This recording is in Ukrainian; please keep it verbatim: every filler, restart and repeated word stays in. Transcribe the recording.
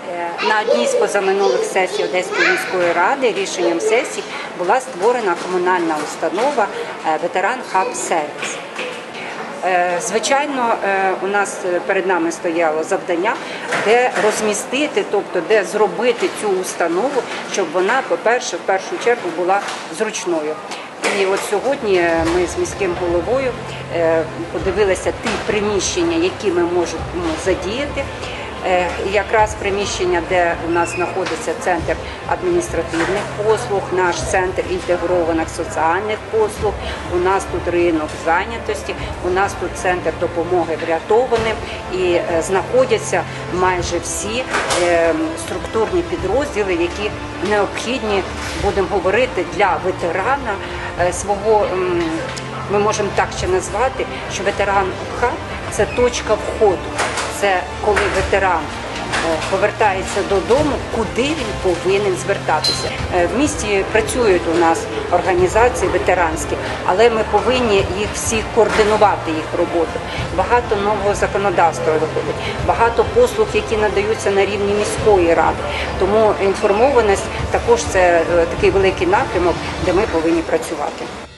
На одній з позаминулих сесій Одеської міської ради рішенням сесії була створена комунальна установа «Ветеран Хаб Сервіс». Звичайно, у нас перед нами стояло завдання, де розмістити, тобто де зробити цю установу, щоб вона, по-перше, в першу чергу була зручною. І от сьогодні ми з міським головою подивилися ті приміщення, які ми можемо задіяти. І якраз приміщення, де у нас знаходиться центр адміністративних послуг, наш центр інтегрованих соціальних послуг, у нас тут ринок зайнятості, у нас тут центр допомоги врятованим і знаходяться майже всі структурні підрозділи, які необхідні, будемо говорити, для ветерана свого, ми можемо так ще назвати, що ветеран-хаб – це точка входу. Це коли ветеран повертається додому, куди він повинен звертатися. В місті працюють у нас організації ветеранські, але ми повинні їх всіх координувати, їх роботу. Багато нового законодавства виходить, багато послуг, які надаються на рівні міської ради. Тому інформованість також це такий великий напрямок, де ми повинні працювати.